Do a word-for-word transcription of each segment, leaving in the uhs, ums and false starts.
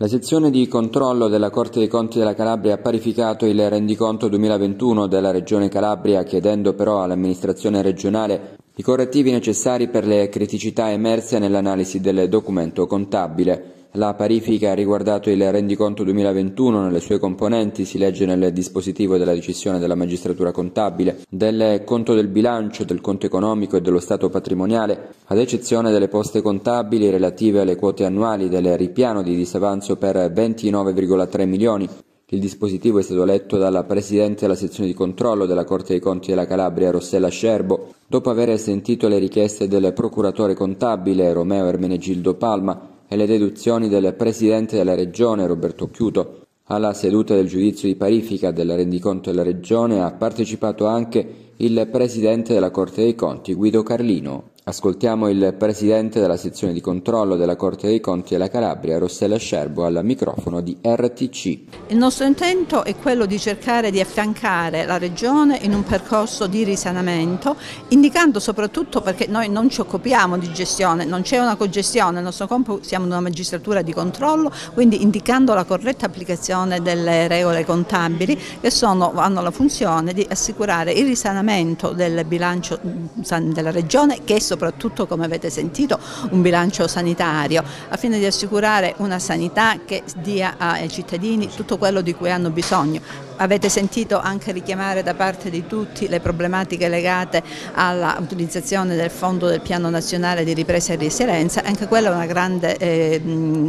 La sezione di controllo della Corte dei Conti della Calabria ha parificato il rendiconto duemilaventuno della Regione Calabria, chiedendo però all'amministrazione regionale i correttivi necessari per le criticità emerse nell'analisi del documento contabile. La parifica ha riguardato il rendiconto duemilaventuno nelle sue componenti, si legge nel dispositivo della decisione della magistratura contabile, del conto del bilancio, del conto economico e dello stato patrimoniale, ad eccezione delle poste contabili relative alle quote annuali del ripiano di disavanzo per ventinove virgola tre milioni. Il dispositivo è stato letto dalla Presidente della sezione di controllo della Corte dei Conti della Calabria, Rossella Scerbo, dopo aver sentito le richieste del procuratore contabile Romeo Ermenegildo Palma e le deduzioni del Presidente della Regione, Roberto Occhiuto. Alla seduta del giudizio di parifica del rendiconto della Regione ha partecipato anche il Presidente della Corte dei Conti, Guido Carlino. Ascoltiamo il Presidente della sezione di controllo della Corte dei Conti della Calabria, Rossella Scerbo, al microfono di R T C. Il nostro intento è quello di cercare di affiancare la Regione in un percorso di risanamento, indicando soprattutto, perché noi non ci occupiamo di gestione, non c'è una cogestione, il nostro compito, siamo una magistratura di controllo, quindi indicando la corretta applicazione delle regole contabili che sono, hanno la funzione di assicurare il risanamento del bilancio della Regione, che è soprattutto, come avete sentito, un bilancio sanitario, a fine di assicurare una sanità che dia ai cittadini tutto quello di cui hanno bisogno. Avete sentito anche richiamare da parte di tutti le problematiche legate all'utilizzazione del fondo del Piano Nazionale di Ripresa e Resilienza, anche quella è una grande eh,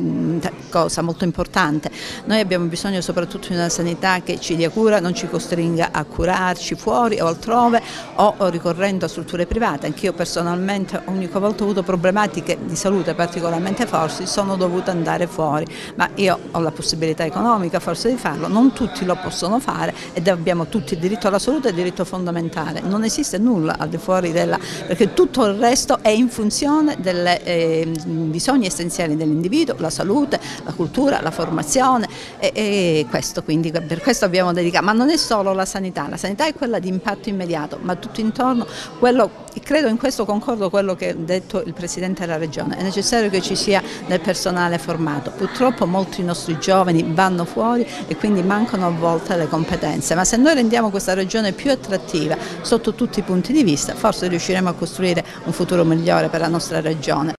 cosa molto importante. Noi abbiamo bisogno soprattutto di una sanità che ci dia cura, non ci costringa a curarci fuori o altrove o, o ricorrendo a strutture private. Anch'io personalmente ogni volta ho avuto problematiche di salute particolarmente forti, sono dovuta andare fuori, ma io ho la possibilità economica forse di farlo, non tutti lo possono fare ed abbiamo tutti il diritto alla salute, il diritto fondamentale, non esiste nulla al di fuori della, perché tutto il resto è in funzione dei eh, bisogni essenziali dell'individuo, la salute, la cultura, la formazione e, e questo, quindi per questo abbiamo dedicato, ma non è solo la sanità, la sanità è quella di impatto immediato, ma tutto intorno quello, credo in questo concordo quello che ha detto il Presidente della Regione, è necessario che ci sia del personale formato, purtroppo molti nostri giovani vanno fuori e quindi mancano a volte le competenze, ma se noi rendiamo questa regione più attrattiva sotto tutti i punti di vista, forse riusciremo a costruire un futuro migliore per la nostra regione.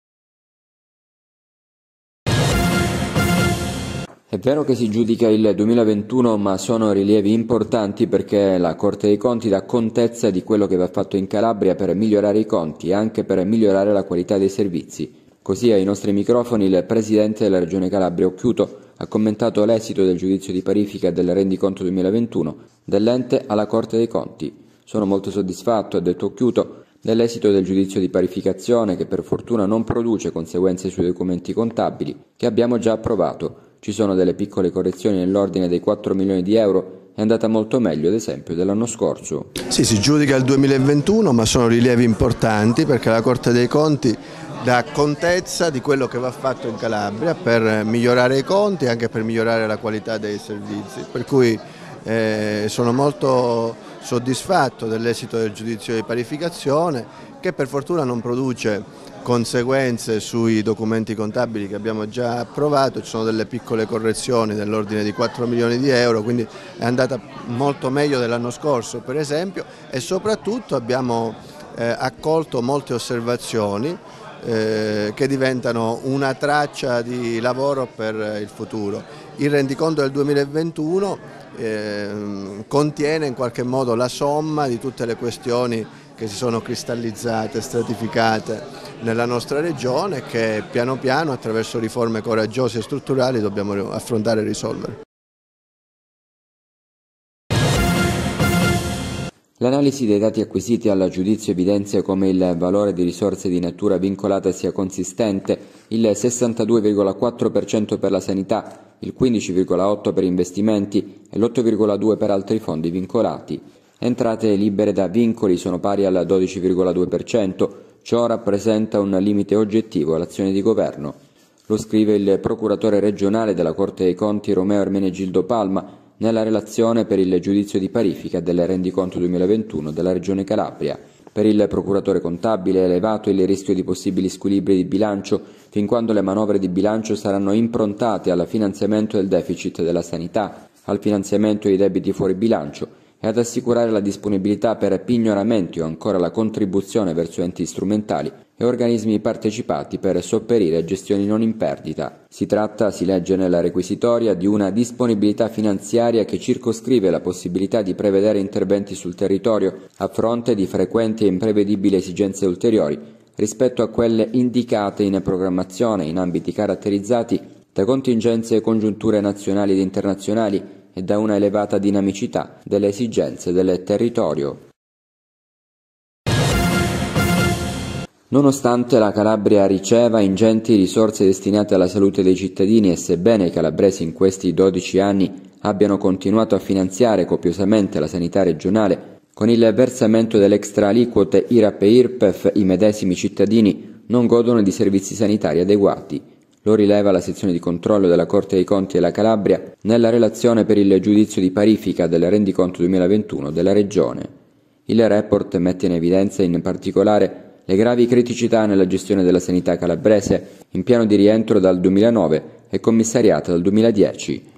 È vero che si giudica il duemilaventuno, ma sono rilievi importanti perché la Corte dei Conti dà contezza di quello che va fatto in Calabria per migliorare i conti e anche per migliorare la qualità dei servizi. Così ai nostri microfoni il Presidente della Regione Calabria, Occhiuto, ha commentato l'esito del giudizio di parifica del rendiconto duemilaventuno dell'ente alla Corte dei Conti. Sono molto soddisfatto, ha detto Occhiuto, dell'esito del giudizio di parificazione che per fortuna non produce conseguenze sui documenti contabili che abbiamo già approvato. Ci sono delle piccole correzioni nell'ordine dei quattro milioni di euro, è andata molto meglio ad esempio dell'anno scorso. Sì, si giudica il duemilaventuno, ma sono rilievi importanti perché la Corte dei Conti dà contezza di quello che va fatto in Calabria per migliorare i conti e anche per migliorare la qualità dei servizi, per cui eh, sono molto soddisfatto dell'esito del giudizio di parificazione che per fortuna non produce conseguenze sui documenti contabili che abbiamo già approvato, ci sono delle piccole correzioni dell'ordine di quattro milioni di euro, quindi è andata molto meglio dell'anno scorso per esempio e soprattutto abbiamo eh, accolto molte osservazioni eh, che diventano una traccia di lavoro per il futuro. Il rendiconto del duemilaventuno eh, contiene in qualche modo la somma di tutte le questioni che si sono cristallizzate, stratificate nella nostra regione e che piano piano attraverso riforme coraggiose e strutturali dobbiamo affrontare e risolvere. L'analisi dei dati acquisiti al giudizio evidenzia come il valore di risorse di natura vincolata sia consistente, il sessantadue virgola quattro per cento per la sanità, il quindici virgola otto per cento per investimenti e l'otto virgola due per cento per altri fondi vincolati. Entrate libere da vincoli sono pari al dodici virgola due per cento, ciò rappresenta un limite oggettivo all'azione di governo. Lo scrive il procuratore regionale della Corte dei Conti Romeo Ermenegildo Palma nella relazione per il giudizio di parifica del rendiconto duemilaventuno della Regione Calabria. Per il procuratore contabile è elevato il rischio di possibili squilibri di bilancio fin quando le manovre di bilancio saranno improntate al finanziamento del deficit della sanità, al finanziamento dei debiti fuori bilancio e ad assicurare la disponibilità per pignoramenti o ancora la contribuzione verso enti strumentali e organismi partecipati per sopperire a gestioni non in perdita. Si tratta, si legge nella requisitoria, di una disponibilità finanziaria che circoscrive la possibilità di prevedere interventi sul territorio a fronte di frequenti e imprevedibili esigenze ulteriori rispetto a quelle indicate in programmazione in ambiti caratterizzati da contingenze e congiunture nazionali ed internazionali e da una elevata dinamicità delle esigenze del territorio. Nonostante la Calabria riceva ingenti risorse destinate alla salute dei cittadini e sebbene i calabresi in questi dodici anni abbiano continuato a finanziare copiosamente la sanità regionale, con il versamento dell'extra aliquote I R A P e I R P E F i medesimi cittadini non godono di servizi sanitari adeguati. Lo rileva la sezione di controllo della Corte dei Conti della Calabria nella relazione per il giudizio di parifica del rendiconto duemilaventuno della Regione. Il report mette in evidenza in particolare le gravi criticità nella gestione della sanità calabrese, in piano di rientro dal duemilanove e commissariata dal duemiladieci.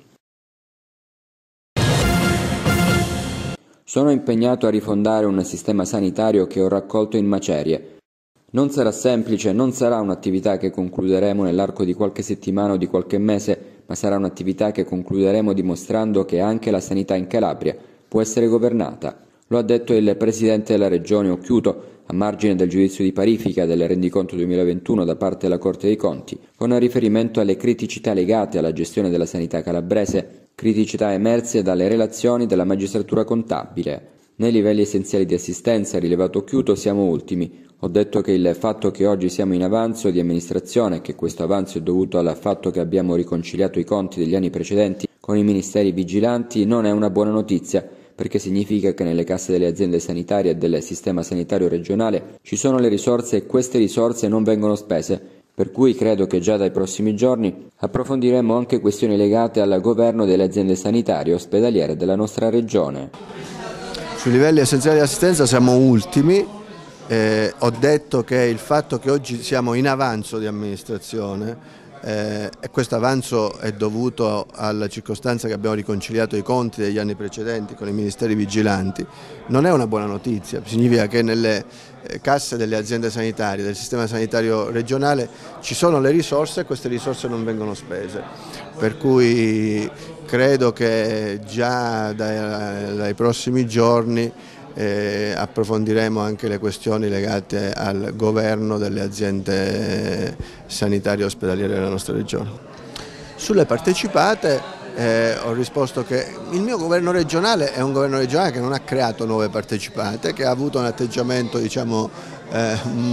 Sono impegnato a rifondare un sistema sanitario che ho raccolto in macerie. Non sarà semplice, non sarà un'attività che concluderemo nell'arco di qualche settimana o di qualche mese, ma sarà un'attività che concluderemo dimostrando che anche la sanità in Calabria può essere governata. Lo ha detto il Presidente della Regione Occhiuto, a margine del giudizio di parifica del rendiconto duemilaventuno da parte della Corte dei Conti, con riferimento alle criticità legate alla gestione della sanità calabrese, criticità emerse dalle relazioni della magistratura contabile. Nei livelli essenziali di assistenza, rilevato Occhiuto, siamo ultimi. Ho detto che il fatto che oggi siamo in avanzo di amministrazione e che questo avanzo è dovuto al fatto che abbiamo riconciliato i conti degli anni precedenti con i ministeri vigilanti non è una buona notizia, perché significa che nelle casse delle aziende sanitarie e del sistema sanitario regionale ci sono le risorse e queste risorse non vengono spese, per cui credo che già dai prossimi giorni approfondiremo anche questioni legate al governo delle aziende sanitarie e ospedaliere della nostra regione. Sui livelli essenziali di assistenza siamo ultimi, eh, ho detto che il fatto che oggi siamo in avanzo di amministrazione Eh, e questo avanzo è dovuto alla circostanza che abbiamo riconciliato i conti degli anni precedenti con i ministeri vigilanti, non è una buona notizia, significa che nelle casse delle aziende sanitarie, del sistema sanitario regionale ci sono le risorse e queste risorse non vengono spese, per cui credo che già dai, dai prossimi giorni Eh, approfondiremo anche le questioni legate al governo delle aziende sanitarie ospedaliere della nostra regione. Sulle partecipate eh, ho risposto che il mio governo regionale è un governo regionale che non ha creato nuove partecipate, che ha avuto un atteggiamento diciamo, eh,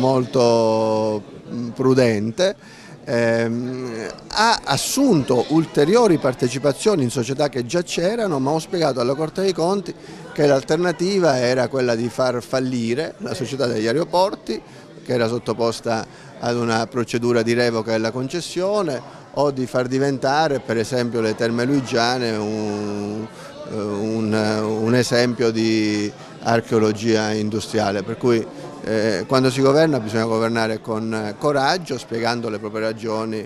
molto prudente. Eh, ha assunto ulteriori partecipazioni in società che già c'erano, ma ho spiegato alla Corte dei Conti che l'alternativa era quella di far fallire la società degli aeroporti, che era sottoposta ad una procedura di revoca della concessione, o di far diventare per esempio le Terme Luigiane un, un, un esempio di archeologia industriale, per cui eh, quando si governa bisogna governare con coraggio, spiegando le proprie ragioni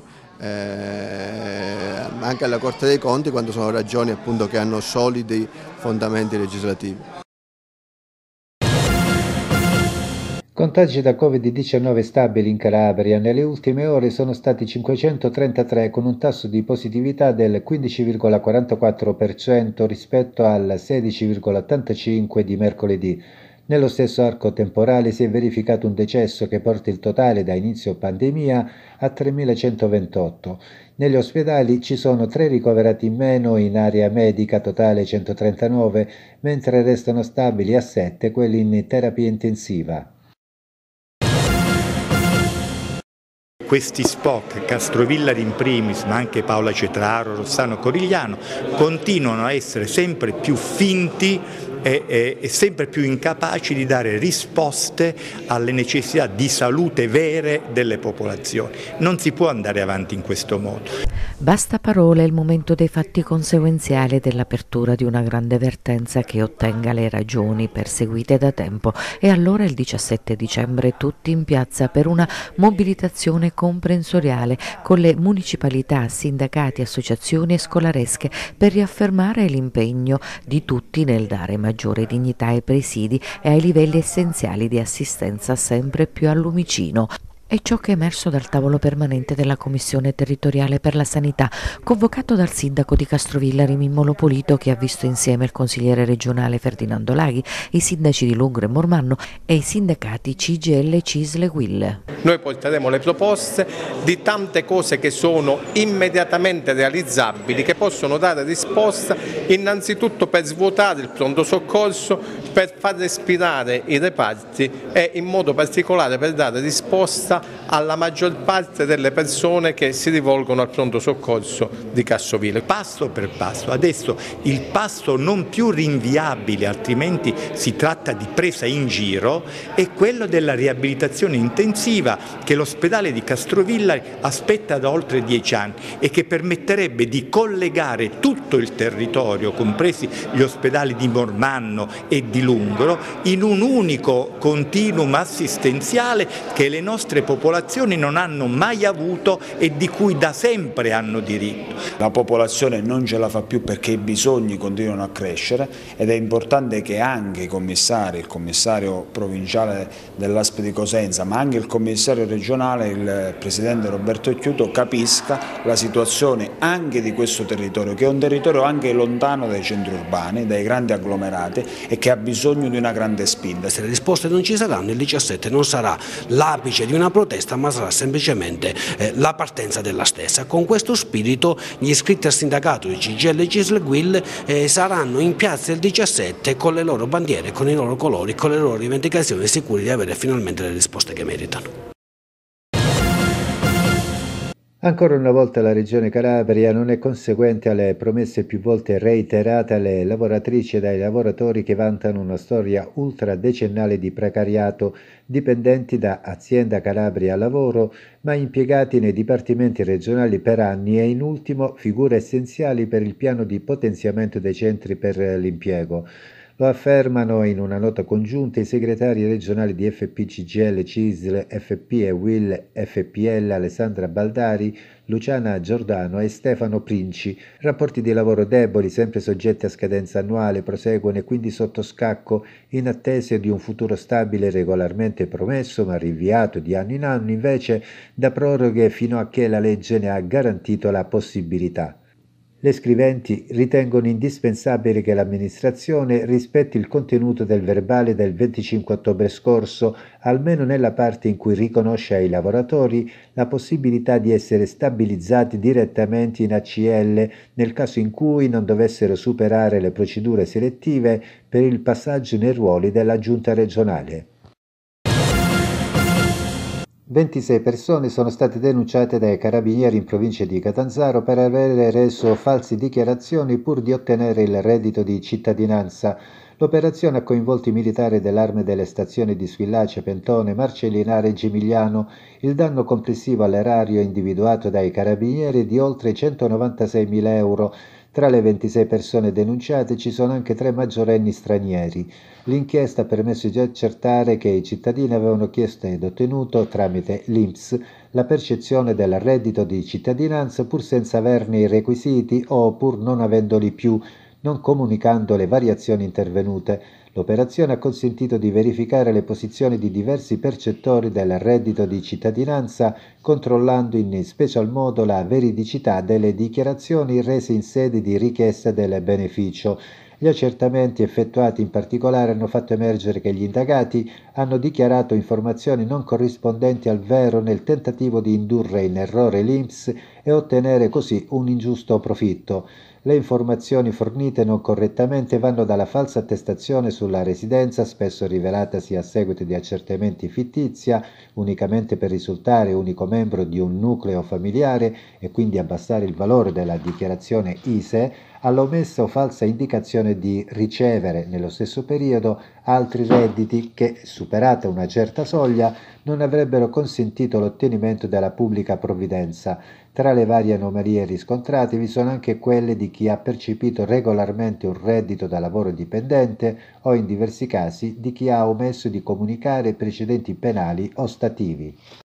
eh, anche alla Corte dei Conti, quando sono ragioni appunto che hanno solidi fondamenti legislativi. Contagi da Covid diciannove stabili in Calabria. Nelle ultime ore sono stati cinquecentotrentatré con un tasso di positività del quindici virgola quarantaquattro per cento rispetto al sedici virgola ottantacinque per cento di mercoledì. Nello stesso arco temporale si è verificato un decesso che porta il totale da inizio pandemia a tremilacentoventotto. Negli ospedali ci sono tre ricoverati in meno, in area medica totale centotrentanove, mentre restano stabili a sette quelli in terapia intensiva. Questi spot, Castrovillari in primis, ma anche Paola Cetraro, Rossano Corigliano, continuano a essere sempre più finti e, e, e sempre più incapaci di dare risposte alle necessità di salute vere delle popolazioni. Non si può andare avanti in questo modo. Basta parole, è il momento dei fatti conseguenziali dell'apertura di una grande vertenza che ottenga le ragioni perseguite da tempo. E allora il diciassette dicembre tutti in piazza per una mobilitazione comprensoriale con le municipalità, sindacati, associazioni e scolaresche per riaffermare l'impegno di tutti nel dare maggiore dignità ai presidi e ai livelli essenziali di assistenza sempre più a Lumicino. È ciò che è emerso dal tavolo permanente della Commissione Territoriale per la Sanità, convocato dal sindaco di Castrovillari Mimmolo Polito, che ha visto insieme il consigliere regionale Ferdinando Laghi, i sindaci di Lungro e Mormanno e i sindacati C G I L, C I S L e U I L. Noi porteremo le proposte di tante cose che sono immediatamente realizzabili, che possono dare risposta innanzitutto per svuotare il pronto soccorso, per far respirare i reparti e in modo particolare per dare risposta alla maggior parte delle persone che si rivolgono al pronto soccorso di Castrovillari. Passo per passo, adesso il passo non più rinviabile, altrimenti si tratta di presa in giro, è quello della riabilitazione intensiva che l'ospedale di Castrovillari aspetta da oltre dieci anni e che permetterebbe di collegare tutto il territorio, compresi gli ospedali di Mormanno e di Lungro, in un unico continuum assistenziale che le nostre popolazioni non hanno mai avuto e di cui da sempre hanno diritto. La popolazione non ce la fa più perché i bisogni continuano a crescere ed è importante che anche i commissari, il commissario provinciale dell'A S P di Cosenza, ma anche il commissario regionale, il presidente Roberto Chiuto, capisca la situazione anche di questo territorio, che è un territorio anche lontano dai centri urbani, dai grandi agglomerati e che ha bisogno di una grande spinta. Se le risposte non ci saranno, il diciassette non sarà l'apice di una protesta, ma sarà semplicemente eh, la partenza della stessa. Con questo spirito gli iscritti al sindacato di C G I L, C I S L e U I L eh, saranno in piazza il diciassette con le loro bandiere, con i loro colori, con le loro rivendicazioni, sicuri di avere finalmente le risposte che meritano. Ancora una volta la Regione Calabria non è conseguente alle promesse più volte reiterate alle lavoratrici e ai lavoratori che vantano una storia ultradecennale di precariato, dipendenti da Azienda Calabria Lavoro, ma impiegati nei dipartimenti regionali per anni e in ultimo figure essenziali per il piano di potenziamento dei centri per l'impiego. Lo affermano in una nota congiunta i segretari regionali di F P C G I L, C I S L, F P e U I L, F P L Alessandra Baldari, Luciana Giordano e Stefano Princi. Rapporti di lavoro deboli, sempre soggetti a scadenza annuale, proseguono e quindi sotto scacco in attesa di un futuro stabile regolarmente promesso ma rinviato di anno in anno invece da proroghe fino a che la legge ne ha garantito la possibilità. Le scriventi ritengono indispensabile che l'amministrazione rispetti il contenuto del verbale del venticinque ottobre scorso, almeno nella parte in cui riconosce ai lavoratori la possibilità di essere stabilizzati direttamente in A C L nel caso in cui non dovessero superare le procedure selettive per il passaggio nei ruoli della giunta regionale. ventisei persone sono state denunciate dai carabinieri in provincia di Catanzaro per aver reso false dichiarazioni pur di ottenere il reddito di cittadinanza. L'operazione ha coinvolto i militari dell'Arme delle stazioni di Squillace, Pentone, Marcellinare e Reggio Emiliano. Il danno complessivo all'erario individuato dai carabinieri è di oltre centonovantaseimila euro. Tra le ventisei persone denunciate ci sono anche tre maggiorenni stranieri. L'inchiesta ha permesso di accertare che i cittadini avevano chiesto ed ottenuto, tramite l'I N P S, la percezione del reddito di cittadinanza pur senza averne i requisiti o pur non avendoli più, non comunicando le variazioni intervenute. L'operazione ha consentito di verificare le posizioni di diversi percettori del reddito di cittadinanza, controllando in special modo la veridicità delle dichiarazioni rese in sede di richiesta del beneficio. Gli accertamenti effettuati in particolare hanno fatto emergere che gli indagati hanno dichiarato informazioni non corrispondenti al vero nel tentativo di indurre in errore l'I N P S e ottenere così un ingiusto profitto. Le informazioni fornite non correttamente vanno dalla falsa attestazione sulla residenza, spesso rivelatasi a seguito di accertamenti fittizia, unicamente per risultare unico membro di un nucleo familiare e quindi abbassare il valore della dichiarazione I S E E, all'omessa o falsa indicazione di ricevere nello stesso periodo altri redditi che, superata una certa soglia, non avrebbero consentito l'ottenimento della pubblica provvidenza. Tra le varie anomalie riscontrate vi sono anche quelle di chi ha percepito regolarmente un reddito da lavoro dipendente o, in diversi casi, di chi ha omesso di comunicare precedenti penali o stativi.